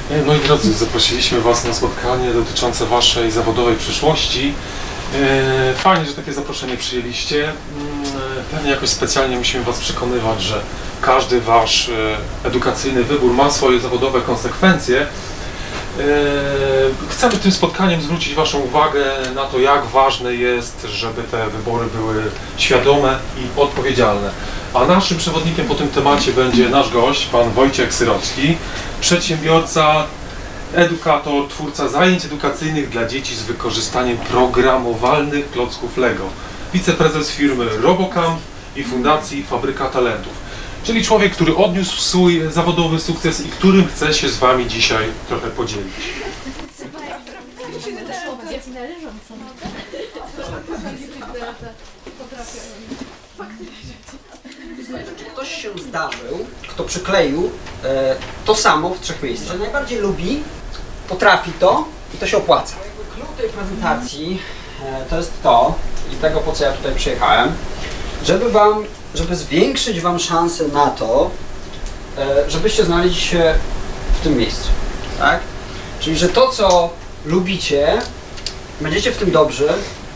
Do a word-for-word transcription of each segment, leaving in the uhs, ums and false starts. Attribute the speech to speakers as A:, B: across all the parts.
A: Moi drodzy, zaprosiliśmy Was na spotkanie dotyczące Waszej zawodowej przyszłości. Fajnie, że takie zaproszenie przyjęliście. Pewnie jakoś specjalnie musimy Was przekonywać, że każdy Wasz edukacyjny wybór ma swoje zawodowe konsekwencje. Chcemy tym spotkaniem zwrócić Waszą uwagę na to, jak ważne jest, żeby te wybory były świadome i odpowiedzialne. A naszym przewodnikiem po tym temacie będzie nasz gość, pan Wojciech Syrowski, przedsiębiorca, edukator, twórca zajęć edukacyjnych dla dzieci z wykorzystaniem programowalnych klocków Lego, wiceprezes firmy Robocamp i Fundacji Fabryka Talentów, czyli człowiek, który odniósł swój zawodowy sukces i którym chce się z Wami dzisiaj trochę podzielić.
B: Czy ktoś się zdarzył, kto przykleił e, to samo w trzech miejscach, że najbardziej lubi, potrafi to i to się opłaca. Klucz tej prezentacji e, to jest to, i tego po co ja tutaj przyjechałem, żeby wam, żeby zwiększyć wam szanse na to, e, żebyście znaleźli się w tym miejscu, tak? Czyli, że to co lubicie, będziecie w tym dobrzy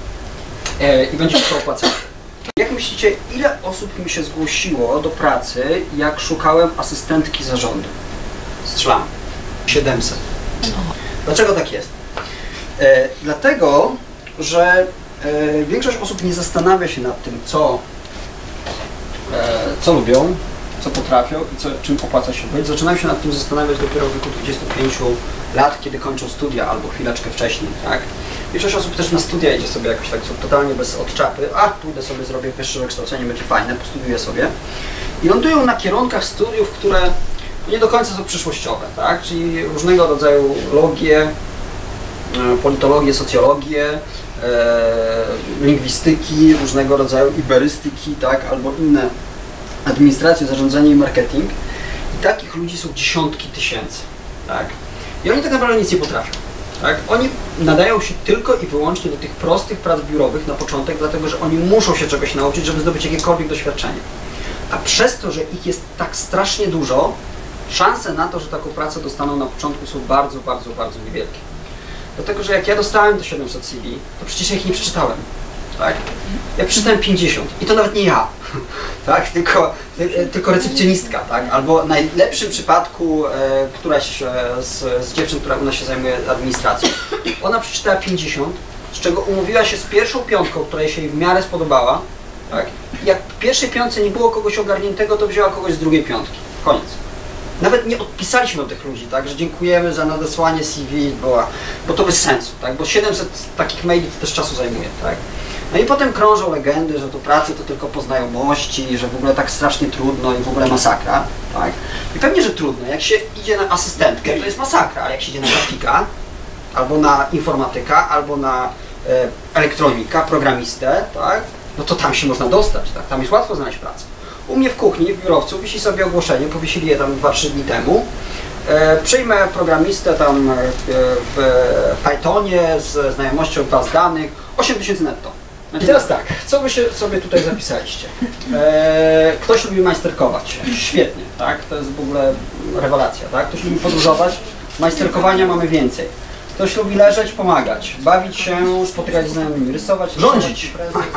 B: e, i będziecie to opłacać. Jak myślicie, ile osób mi się zgłosiło do pracy, jak szukałem asystentki zarządu? Strzelam. siedemset. Dlaczego tak jest? E, dlatego, że e, większość osób nie zastanawia się nad tym, co, e, co lubią, co potrafią i co, czym opłaca się być. Zaczynają się nad tym zastanawiać dopiero w wieku dwudziestu pięciu lat, kiedy kończą studia, albo chwileczkę wcześniej, tak? Większość osób też na studia idzie sobie jakoś tak totalnie bez odczapy, a pójdę sobie, zrobię wyższe wykształcenie, będzie fajne, postudiuję sobie. I lądują na kierunkach studiów, które nie do końca są przyszłościowe, tak? Czyli różnego rodzaju logię, politologię, socjologię, e, lingwistyki, różnego rodzaju iberystyki, tak? Albo inne administrację, zarządzanie i marketing. I takich ludzi są dziesiątki tysięcy, tak? I oni tak naprawdę nic nie potrafią. Tak? Oni nadają się tylko i wyłącznie do tych prostych prac biurowych na początek, dlatego że oni muszą się czegoś nauczyć, żeby zdobyć jakiekolwiek doświadczenie. A przez to, że ich jest tak strasznie dużo, szanse na to, że taką pracę dostaną na początku są bardzo, bardzo, bardzo niewielkie. Dlatego, że jak ja dostałem do siedemset C V, to przecież ja ich nie przeczytałem. Tak? Ja przeczytałem pięćdziesiąt i to nawet nie ja, tak? tylko, tylko recepcjonistka, tak? Albo w najlepszym przypadku e, któraś e, z, z dziewczyn, która u nas się zajmuje administracją, ona przeczytała pięćdziesiąt, z czego umówiła się z pierwszą piątką, która jej się w miarę spodobała, tak? Jak w pierwszej piątce nie było kogoś ogarniętego, to wzięła kogoś z drugiej piątki. Koniec. Nawet nie odpisaliśmy do tych ludzi, tak, że dziękujemy za nadesłanie C V, bo, bo to bez sensu, tak, bo siedemset takich maili to też czasu zajmuje, tak. No i potem krążą legendy, że to pracy to tylko po znajomości, że w ogóle tak strasznie trudno i w ogóle masakra, tak. I pewnie, że trudno, jak się idzie na asystentkę, to jest masakra, ale jak się idzie na grafika, albo na informatyka, albo na e, elektronika, programistę, tak, no to tam się można dostać, tak, tam jest łatwo znaleźć pracę. U mnie w kuchni, w biurowcu, wisi sobie ogłoszenie, powiesili je tam dwa trzy dni temu. E, przyjmę programistę tam w, w Pythonie z znajomością baz danych, osiem tysięcy netto. I teraz tak, co wy się sobie tutaj zapisaliście? E, ktoś lubi majsterkować, świetnie, tak? To jest w ogóle rewelacja, tak? Ktoś lubi podróżować, majsterkowania mamy więcej. Ktoś lubi leżeć, pomagać, bawić się, spotykać z znajomymi, rysować, rządzić.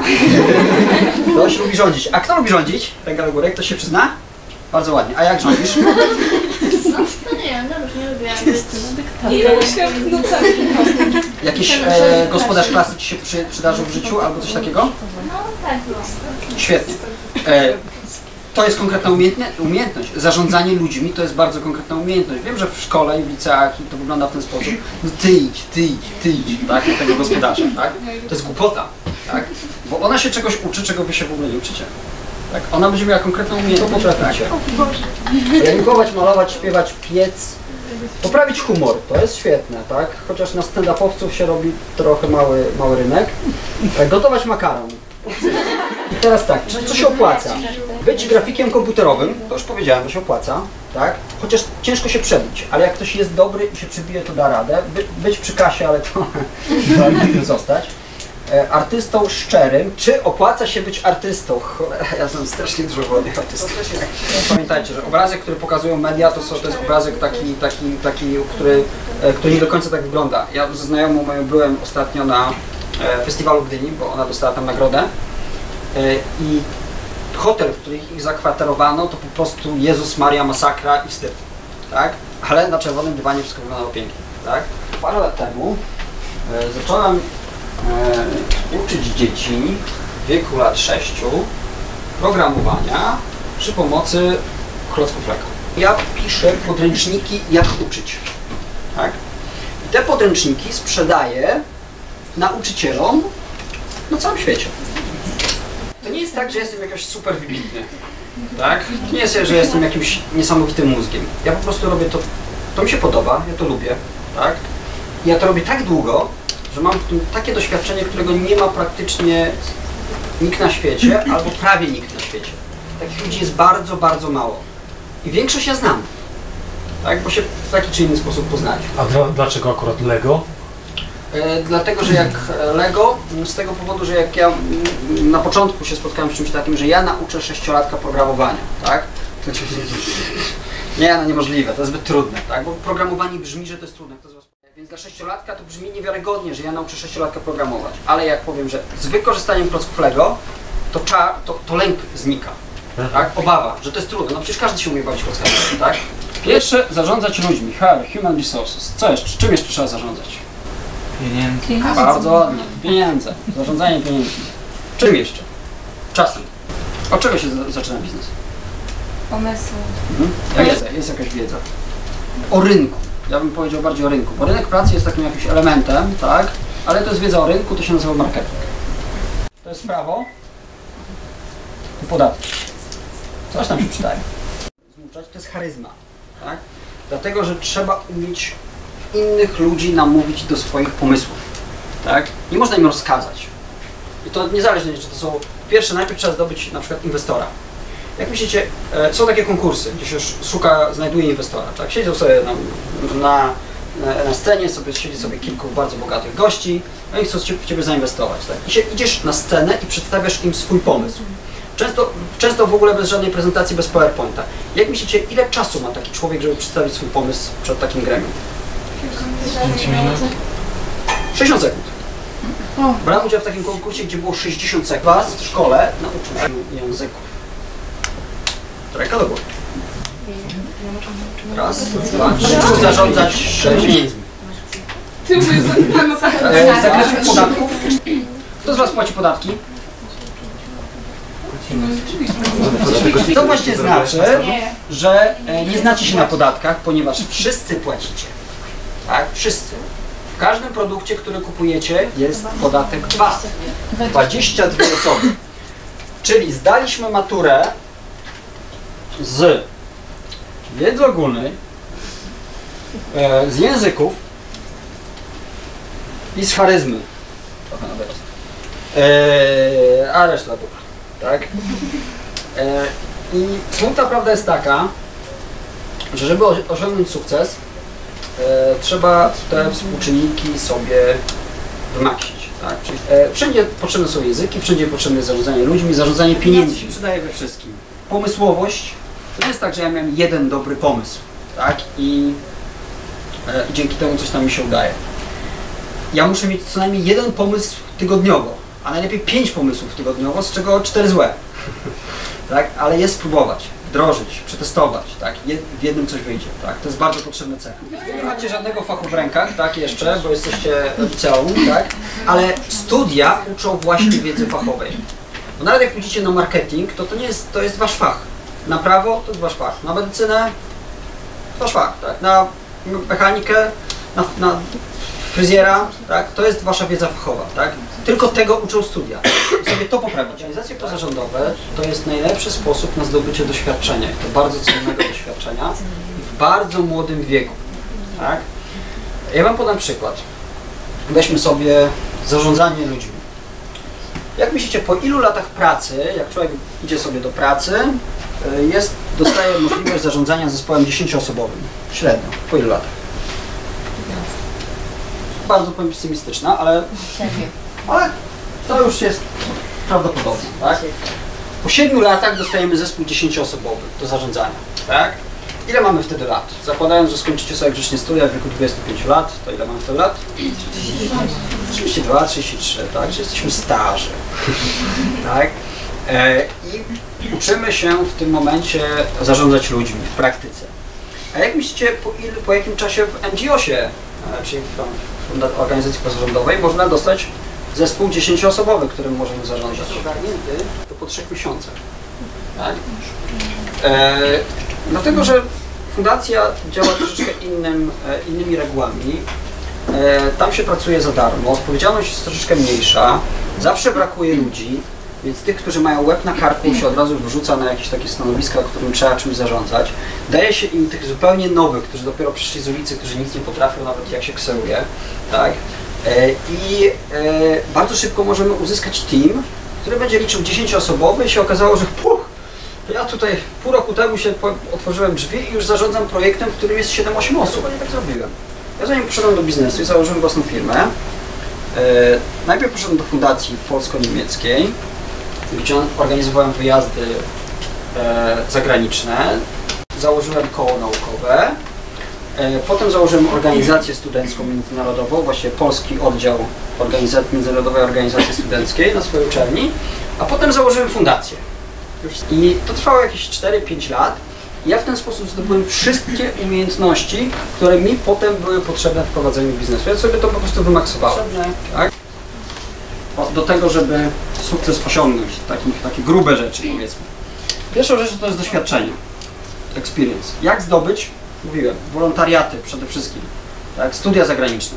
B: Ktoś lubi rządzić. A kto lubi rządzić? Ręka do góry, ktoś się przyzna? Bardzo ładnie. A jak rządzisz?
C: No, to nie wiem, no różnie lubię, jakby jestem dyktatorem.
B: Jakiś e, gospodarz klasy Ci się przy, przydarzył w życiu albo coś takiego?
C: No tak, no.
B: Świetnie. E, to jest konkretna umiejętność. Zarządzanie ludźmi to jest bardzo konkretna umiejętność. Wiem, że w szkole i w liceach to wygląda w ten sposób. No ty idź, ty idź, ty idź, tak? Do tego gospodarza, tak? To jest głupota, tak? Bo ona się czegoś uczy, czego Wy się w ogóle nie uczycie. Tak? Ona będzie miała konkretną umiejętność. Potraficie. Rynkować, malować, śpiewać, piec. Poprawić humor, to jest świetne, tak? Chociaż na stand-upowców się robi trochę mały, mały rynek. Gotować makaron. I teraz tak, co się opłaca? Być grafikiem komputerowym, to już powiedziałem, że się opłaca, tak? Chociaż ciężko się przebić, ale jak ktoś jest dobry i się przebije, to da radę. By, być przy kasie, ale to nigdy zostać. e, artystą szczerym. Czy opłaca się być artystą? Cholera, ja znam strasznie dużo wodnych artystów. Pamiętajcie, że obrazek, który pokazują media, to, są, to jest obrazek taki, taki, taki który, e, który nie do końca tak wygląda. Ja ze znajomą moją byłem ostatnio na e, festiwalu w Gdyni, bo ona dostała tam nagrodę. E, I hotel, w którym ich zakwaterowano, to po prostu Jezus Maria, masakra i wstyd. Tak? Ale na czerwonym dywanie wszystko wyglądało pięknie. Tak? Parę lat temu e, zacząłem e, uczyć dzieci w wieku lat sześciu programowania przy pomocy klocków Lego. Ja piszę podręczniki, jak uczyć. Tak? I te podręczniki sprzedaję nauczycielom na całym świecie. To nie jest tak, że jestem jakoś super wybitny. Tak? To nie jest, że jestem jakimś niesamowitym mózgiem. Ja po prostu robię to, to mi się podoba, ja to lubię. Tak? I ja to robię tak długo, że mam w tym takie doświadczenie, którego nie ma praktycznie nikt na świecie, albo prawie nikt na świecie. Takich ludzi jest bardzo, bardzo mało. I większość ja znam. Tak? Bo się w taki czy inny sposób poznać.
A: A dla, dlaczego akurat Lego?
B: E, dlatego, że jak Lego, z tego powodu, że jak ja m, na początku się spotkałem z czymś takim, że ja nauczę sześciolatka programowania, tak? To nie, no niemożliwe, to jest zbyt trudne, tak? Bo programowanie brzmi, że to jest trudne. Kto z was... Więc dla sześciolatka to brzmi niewiarygodnie, że ja nauczę sześciolatka programować. Ale jak powiem, że z wykorzystaniem klocków Lego, to, cza, to, to lęk znika, tak? Obawa, że to jest trudne. No przecież każdy się umie bawić klockami, tak? Pierwsze, zarządzać ludźmi, human resources. Co jeszcze? Czym jeszcze trzeba zarządzać?
D: Pieniędzy.
B: Bardzo ładnie. Pieniądze. Zarządzanie pieniędzmi. Czym jeszcze? Czasem. Od czego się za zaczyna biznes?
C: Pomysł.
B: Mhm. Ja jest, jest jakaś wiedza. O rynku. Ja bym powiedział bardziej o rynku, bo rynek pracy jest takim jakimś elementem, tak? Ale to jest wiedza o rynku, to się nazywa marketing. To jest prawo i podatki. Coś tam się przydaje. Zmuszać to jest charyzma, tak? Dlatego, że trzeba umieć innych ludzi namówić do swoich pomysłów, tak? Nie można im rozkazać. I to niezależnie, czy to są... Pierwsze, najpierw trzeba zdobyć na przykład inwestora. Jak myślicie, e, są takie konkursy, gdzie się szuka, znajduje inwestora, tak? Siedzą sobie na, na, na scenie, sobie, siedzi sobie kilku bardzo bogatych gości, no i chcą w Ciebie zainwestować, tak? I się, idziesz na scenę i przedstawiasz im swój pomysł. Często, często w ogóle bez żadnej prezentacji, bez PowerPointa. Jak myślicie, ile czasu ma taki człowiek, żeby przedstawić swój pomysł przed takim gremium? sześćdziesiąt sekund. Brałem udział w takim konkursie, gdzie było sześćdziesiąt sekund. Was w szkole nauczył się języków. Ręka do góry. Raz, dwa, trzy. Nauczył zarządzać pieniędzmi. E, Z zakresu podatków. Kto z Was płaci podatki? To właśnie znaczy, że nie znacie się na podatkach, ponieważ wszyscy płacicie. Tak? Wszyscy. W każdym produkcie, który kupujecie, jest podatek V A T. dwadzieścia dwie osoby. Czyli zdaliśmy maturę z wiedzy ogólnej, z języków i z charyzmy. Trochę na wyrost. Eee, a reszta dobra. Tak? Eee, I smutna prawda jest taka, że żeby osiągnąć sukces, e, trzeba te współczynniki sobie wymaścić. Tak? Czyli, e, wszędzie potrzebne są języki, wszędzie potrzebne jest zarządzanie ludźmi, zarządzanie pieniędzmi. Przydaje we wszystkim. Pomysłowość to nie jest tak, że ja miałem jeden dobry pomysł, tak? I, e, i dzięki temu coś tam mi się udaje. Ja muszę mieć co najmniej jeden pomysł tygodniowo, a najlepiej pięć pomysłów tygodniowo, z czego cztery złe. Tak? Ale je spróbować, wdrożyć, przetestować, tak? W jednym coś wyjdzie, tak? To jest bardzo potrzebne cechy. Nie macie żadnego fachu w rękach, tak? Jeszcze, bo jesteście liceum, tak? Ale studia uczą właśnie wiedzy fachowej. Bo nawet jak pójdziecie na marketing, to to nie jest, to jest wasz fach. Na prawo to jest wasz fach, na medycynę to wasz fach, tak? Na mechanikę, na, na fryzjera, tak? To jest wasza wiedza fachowa, tak? Tylko tego uczą studia. I sobie to poprawić. Organizacje pozarządowe to jest najlepszy sposób na zdobycie doświadczenia, i to bardzo cennego doświadczenia w bardzo młodym wieku, tak? Ja wam podam przykład. Weźmy sobie zarządzanie ludźmi. Jak myślicie, po ilu latach pracy, jak człowiek idzie sobie do pracy, jest, dostaje możliwość zarządzania zespołem dziesięcioosobowym? Średnio. Po ilu latach? Bardzo pesymistyczna, ale, ale To już jest prawdopodobne, tak? Po siedmiu latach dostajemy zespół dziesięcioosobowy do zarządzania, tak? Ile mamy wtedy lat? Zakładając, że skończycie sobie grzecznie studia w wieku dwudziestu pięciu lat, to ile mamy wtedy lat? trzydzieści dwa, trzydzieści trzy, tak? Czyli jesteśmy starzy, tak? E, I uczymy się w tym momencie zarządzać ludźmi w praktyce. A jak myślicie, po, il, po jakim czasie w N G O sie, e, czyli w organizacji pozarządowej, można dostać zespół dziesięcioosobowy, którym możemy zarządzać? Jest ogarnięty to po trzech miesiącach. Tak? E, dlatego, że fundacja działa troszeczkę innym, e, innymi regułami. E, tam się pracuje za darmo, odpowiedzialność jest troszeczkę mniejsza, zawsze brakuje ludzi, więc tych, którzy mają łeb na karku, się od razu wrzuca na jakieś takie stanowiska, którym trzeba czymś zarządzać. Daje się im tych zupełnie nowych, którzy dopiero przyszli z ulicy, którzy nic nie potrafią, nawet jak się kseruje. Tak? I bardzo szybko możemy uzyskać team, który będzie liczył dziesięcioosobowy i się okazało, że puch, ja tutaj pół roku temu się otworzyłem drzwi i już zarządzam projektem, w którym jest siedem osiem osób, a nie tak zrobiłem. Ja zanim poszedłem do biznesu i założyłem własną firmę, najpierw poszedłem do fundacji polsko-niemieckiej, gdzie organizowałem wyjazdy zagraniczne, założyłem koło naukowe. Potem założyłem organizację studencką międzynarodową, właśnie polski oddział organizacji, Międzynarodowej Organizacji Studenckiej na swojej uczelni, a potem założyłem fundację. I to trwało jakieś cztery pięć lat i ja w ten sposób zdobyłem wszystkie umiejętności, które mi potem były potrzebne w prowadzeniu biznesu. Ja sobie to po prostu wymaksowałem. Tak? Do tego, żeby sukces osiągnąć, takie, takie grube rzeczy powiedzmy. Pierwszą rzeczą to jest doświadczenie, experience. Jak zdobyć? Mówiłem, wolontariaty przede wszystkim, tak? Studia zagraniczne.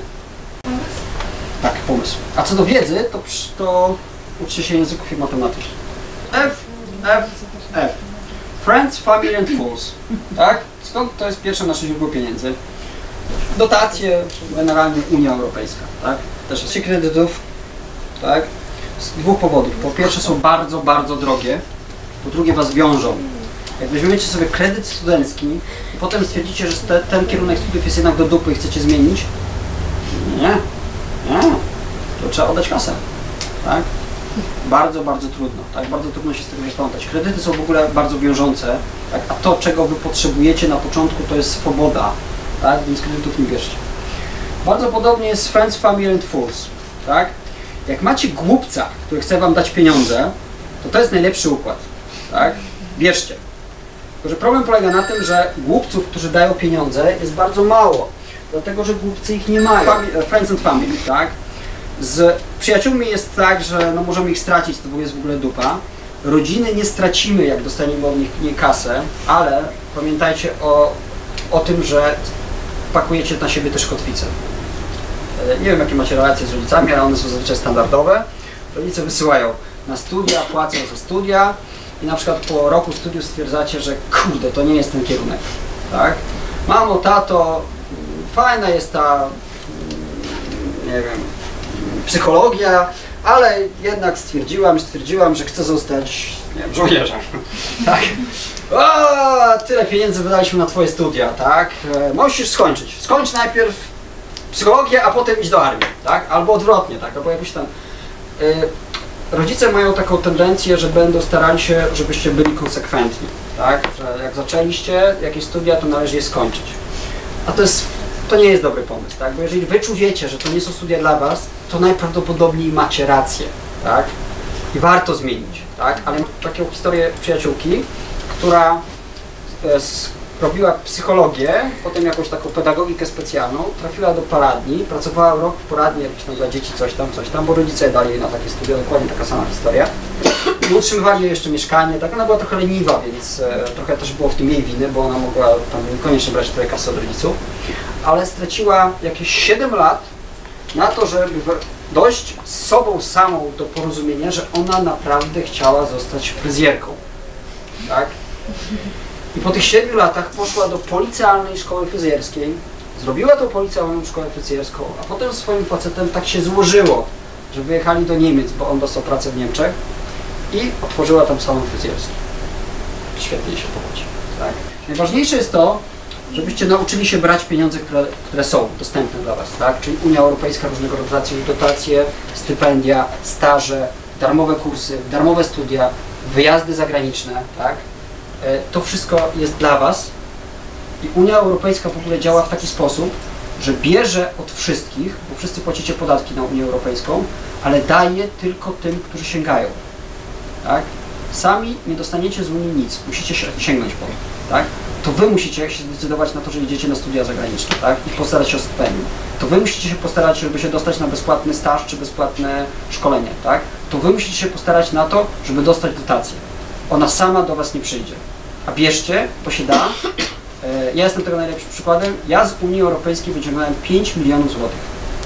B: Tak, pomysł. A co do wiedzy, to, to uczcie się języków i matematyki. F, F, F. Friends, Family and Fools. Tak? Skąd to jest pierwsze nasze źródło pieniędzy? Dotacje, generalnie Unia Europejska, tak? Też jest kredytów, tak? Z dwóch powodów. Po pierwsze są bardzo, bardzo drogie, po drugie was wiążą. Jak weźmiecie sobie kredyt studencki i potem stwierdzicie, że te, ten kierunek studiów jest jednak do dupy i chcecie zmienić, nie, nie, to trzeba oddać kasę, tak? Bardzo, bardzo trudno, tak? Bardzo trudno się z tego wyplątać. Kredyty są w ogóle bardzo wiążące, tak? A to, czego wy potrzebujecie na początku, to jest swoboda, tak? Więc kredytów nie bierzcie. Bardzo podobnie jest Friends, Family and Fools, tak? Jak macie głupca, który chce wam dać pieniądze, to to jest najlepszy układ, tak? Bierzcie. Tylko że problem polega na tym, że głupców, którzy dają pieniądze, jest bardzo mało, dlatego że głupcy ich nie mają. Family, friends and family, tak? Z przyjaciółmi jest tak, że no możemy ich stracić, to jest w ogóle dupa. Rodziny nie stracimy, jak dostaniemy od nich nie kasę, ale pamiętajcie o, o tym, że pakujecie na siebie też kotwicę. Nie wiem, jakie macie relacje z rodzicami, ale one są zazwyczaj standardowe. Rodzice wysyłają na studia, płacą za studia i na przykład po roku studiów stwierdzacie, że kurde, to nie jest ten kierunek, tak? Mamo, tato, fajna jest ta, nie wiem, psychologia, ale jednak stwierdziłam, stwierdziłam, że chcę zostać, nie wiem, żołnierzem, tak? O, tyle pieniędzy wydaliśmy na twoje studia, tak? E, musisz skończyć. Skończ najpierw psychologię, a potem iść do armii, tak? Albo odwrotnie, tak? Albo jakoś tam. E, rodzice mają taką tendencję, że będą starali się, żebyście byli konsekwentni, tak? Że jak zaczęliście jakieś studia, to należy je skończyć. A to jest, to nie jest dobry pomysł, tak? Bo jeżeli wy czujecie, że to nie są studia dla was, to najprawdopodobniej macie rację, tak? I warto zmienić, tak? Ale mam taką historię przyjaciółki, która e, robiła psychologię, potem jakąś taką pedagogikę specjalną, trafiła do poradni, pracowała rok w poradni jakiś tam dla dzieci, coś tam, coś tam, bo rodzice dali jej na takie studia, dokładnie taka sama historia. I utrzymywali jej jeszcze mieszkanie, tak, ona była trochę leniwa, więc e, trochę też było w tym jej winy, bo ona mogła tam niekoniecznie brać tyle kasy od rodziców, ale straciła jakieś siedem lat na to, żeby dojść z sobą samą do porozumienia, że ona naprawdę chciała zostać fryzjerką, tak? I po tych siedmiu latach poszła do policealnej szkoły fryzjerskiej, zrobiła tą policealną szkołę fryzjerską, a potem z swoim facetem tak się złożyło, że wyjechali do Niemiec, bo on dostał pracę w Niemczech i otworzyła tam salon fryzjerski. Świetnie się powodzi, tak? Najważniejsze jest to, żebyście nauczyli się brać pieniądze, które, które są dostępne dla Was, tak? Czyli Unia Europejska, różnego rodzaju dotacje, stypendia, staże, darmowe kursy, darmowe studia, wyjazdy zagraniczne, tak? To wszystko jest dla Was i Unia Europejska w ogóle działa w taki sposób, że bierze od wszystkich, bo wszyscy płacicie podatki na Unię Europejską, ale daje tylko tym, którzy sięgają, tak? Sami nie dostaniecie z Unii nic, musicie się sięgnąć po to, tak? To Wy musicie się zdecydować na to, że idziecie na studia zagraniczne, tak? I postarać się o stypendium. To Wy musicie się postarać, żeby się dostać na bezpłatny staż czy bezpłatne szkolenie, tak? To Wy musicie się postarać na to, żeby dostać dotację. Ona sama do Was nie przyjdzie. A bierzcie, bo się da. Ja jestem tego najlepszym przykładem. Ja z Unii Europejskiej wyciągnąłem pięć milionów złotych.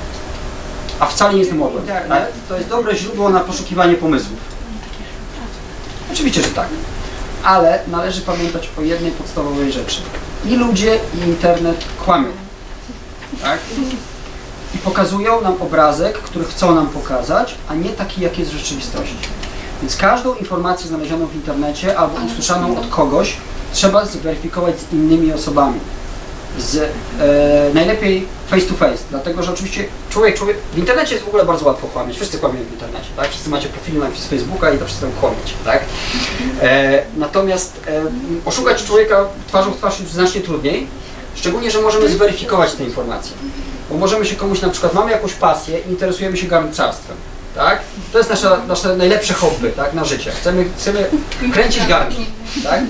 B: A wcale nie jestem ogólny. Tak? To jest dobre źródło na poszukiwanie pomysłów. Oczywiście, że tak. Ale należy pamiętać o jednej podstawowej rzeczy. I ludzie, i internet kłamią. Tak? I pokazują nam obrazek, który chcą nam pokazać, a nie taki, jaki jest w rzeczywistości. Więc każdą informację znalezioną w internecie albo usłyszaną od kogoś trzeba zweryfikować z innymi osobami. Z, e, najlepiej face to face, dlatego że oczywiście człowiek, człowiek, w internecie jest w ogóle bardzo łatwo kłamać, wszyscy kłamią w internecie, tak? Wszyscy macie profil na Facebooka i to wszyscy tam kłamiecie, tak? E, natomiast e, oszukać człowieka twarzą w twarz jest znacznie trudniej, szczególnie, że możemy zweryfikować te informacje. Bo możemy się komuś, na przykład mamy jakąś pasję i interesujemy się garncarstwem, tak? To jest nasza, nasze najlepsze hobby, tak? Na życie. Chcemy, chcemy kręcić garnki, tak?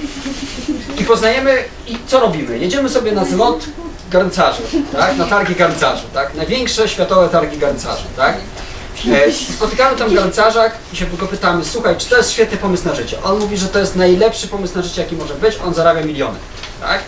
B: I poznajemy, i co robimy? Jedziemy sobie na zlot garncarzy, tak? Na targi garncarzy, tak? Największe światowe targi garncarzy, tak? E, spotykamy tam garncarza i się go pytamy, słuchaj, czy to jest świetny pomysł na życie? On mówi, że to jest najlepszy pomysł na życie, jaki może być, on zarabia miliony, tak?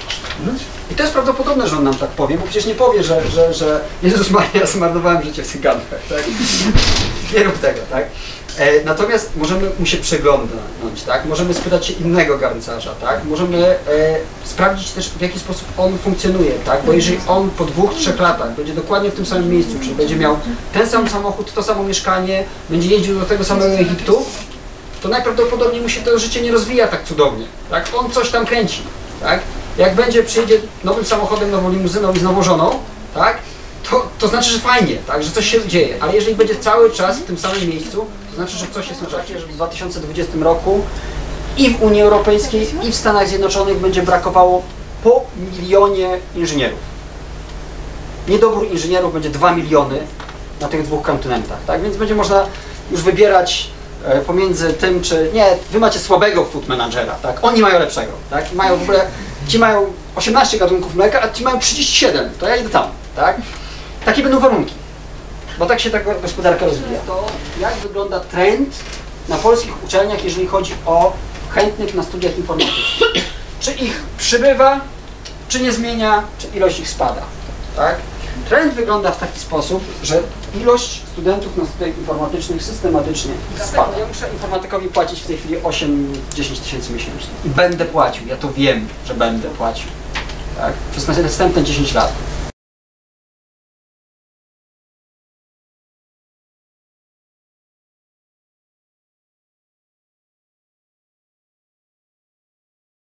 B: I to jest prawdopodobne, że on nam tak powie, bo przecież nie powie, że, że, że Jezus Maria, zmarnowałem życie w tych garnkach, tak? Nie rób tego, tak? E, natomiast możemy mu się przeglądnąć, tak? Możemy spytać się innego garncarza, tak? Możemy e, sprawdzić też, w jaki sposób on funkcjonuje, tak? Bo jeżeli on po dwóch, trzech latach będzie dokładnie w tym samym miejscu, czyli będzie miał ten sam samochód, to samo mieszkanie, będzie jeździł do tego samego Egiptu, to najprawdopodobniej mu się to życie nie rozwija tak cudownie, tak? On coś tam kręci, tak? Jak będzie, przyjedzie nowym samochodem, nową limuzyną i z nową żoną, tak? To, to znaczy, że fajnie, tak? Że coś się dzieje, ale jeżeli będzie cały czas w tym samym miejscu, to znaczy, że coś jest na rzeczy, że w dwa tysiące dwudziestym roku i w Unii Europejskiej, i w Stanach Zjednoczonych będzie brakowało po milionie inżynierów. Niedobór inżynierów będzie dwa miliony na tych dwóch kontynentach, tak? Więc będzie można już wybierać e, pomiędzy tym, czy nie, wy macie słabego food managera, tak? Oni mają lepszego, tak? I mają w ogóle, ci mają osiemnaście gatunków mleka, a ci mają trzydzieści siedem, to ja idę tam, tak? Takie będą warunki, bo tak się ta gospodarka rozwija. To jak wygląda trend na polskich uczelniach, jeżeli chodzi o chętnych na studiach informatycznych? Czy ich przybywa, czy nie zmienia, czy ilość ich spada, tak? Trend wygląda w taki sposób, że ilość studentów na studiach informatycznych systematycznie spada. Ja muszę informatykowi płacić w tej chwili osiem do dziesięciu tysięcy miesięcznie. I będę płacił, ja to wiem, że będę płacił, tak? Przez następne dziesięć lat.